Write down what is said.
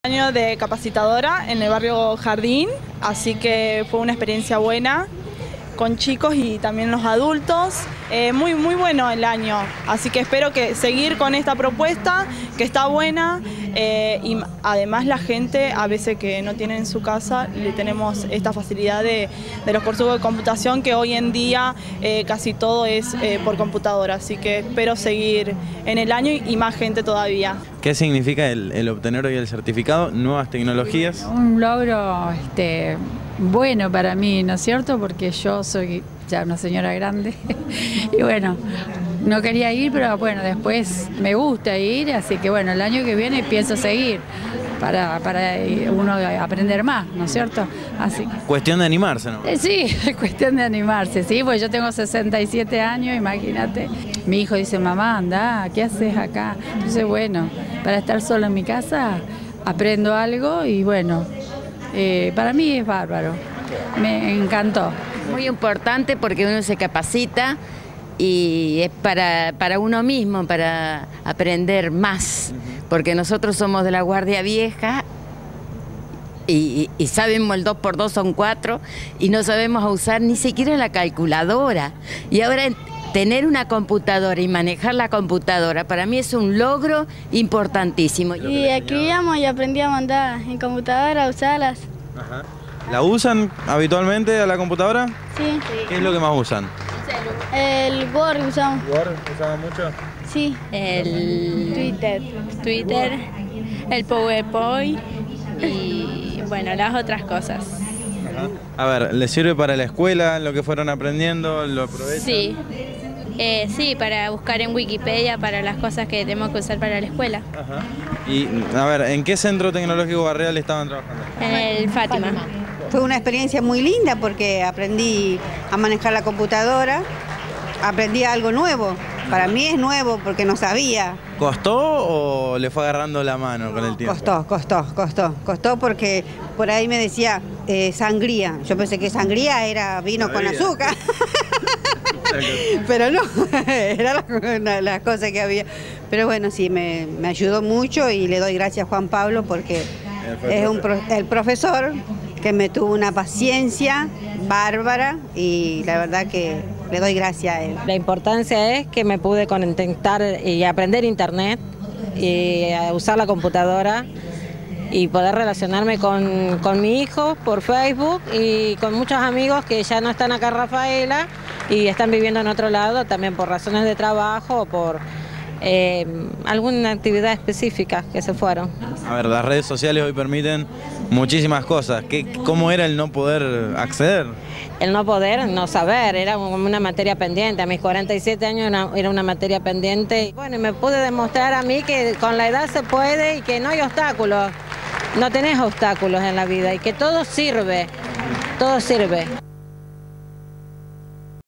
Año de capacitadora en el barrio Jardín, así que fue una experiencia buena con chicos y también los adultos. Muy bueno el año, así que espero que seguir con esta propuesta que está buena y además la gente a veces que no tiene en su casa le tenemos esta facilidad de los cursos de computación que hoy en día casi todo es por computadora, así que espero seguir en el año y más gente todavía. ¿Qué significa el obtener hoy el certificado? Nuevas tecnologías. Un logro bueno para mí, ¿no es cierto? Porque yo soy ya una señora grande y bueno, no quería ir, pero bueno, después me gusta ir, así que bueno, el año que viene pienso seguir para uno aprender más, ¿no es cierto? Así. Cuestión de animarse, ¿no? Sí, es cuestión de animarse, sí, pues yo tengo 67 años, imagínate. Mi hijo dice, mamá, anda, ¿qué haces acá? Entonces, bueno, para estar solo en mi casa aprendo algo y bueno, para mí es bárbaro, me encantó. Muy importante porque uno se capacita y es para uno mismo, para aprender más, porque nosotros somos de la Guardia Vieja y sabemos el 2×2 son 4 y no sabemos usar ni siquiera la calculadora. Y ahora tener una computadora y manejar la computadora para mí es un logro importantísimo. Y escribíamos y aprendí a mandar en computadora, a usarlas. Ajá. ¿La usan habitualmente a la computadora? Sí. ¿Qué es lo que más usan? El Word usamos. ¿Word usaban mucho? Sí. El Twitter, el PowerPoint y bueno, las otras cosas. Ajá. A ver, ¿les sirve para la escuela lo que fueron aprendiendo? ¿Lo aprovechan? Sí. Sí, para buscar en Wikipedia para las cosas que tenemos que usar para la escuela. Ajá. Y a ver, ¿en qué centro tecnológico barrial estaban trabajando? En el Fátima. Fue una experiencia muy linda porque aprendí a manejar la computadora, aprendí algo nuevo. Para mí es nuevo porque no sabía. ¿Costó o le fue agarrando la mano con el tiempo? Costó porque por ahí me decía sangría. Yo pensé que sangría era vino con azúcar. Pero no, era la cosa que había. Pero bueno, sí, me ayudó mucho y le doy gracias a Juan Pablo porque es el profesor que me tuvo una paciencia bárbara y la verdad que le doy gracias a él. La importancia es que me pude conectar y aprender internet y a usar la computadora y poder relacionarme con mi hijo por Facebook y con muchos amigos que ya no están acá en Rafaela y están viviendo en otro lado también por razones de trabajo o por alguna actividad específica que se fueron. A ver, las redes sociales hoy permiten muchísimas cosas. ¿Cómo era el no poder acceder? El no poder, no saber, era una materia pendiente. A mis 47 años era una materia pendiente. Bueno, y me pude demostrar a mí que con la edad se puede y que no hay obstáculos. No tenés obstáculos en la vida y que todo sirve, todo sirve.